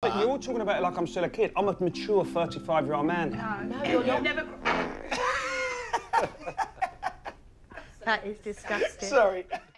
But you're all talking about it like I'm still a kid. I'm a mature 35-year-old man. No, you're never... That is disgusting. Sorry.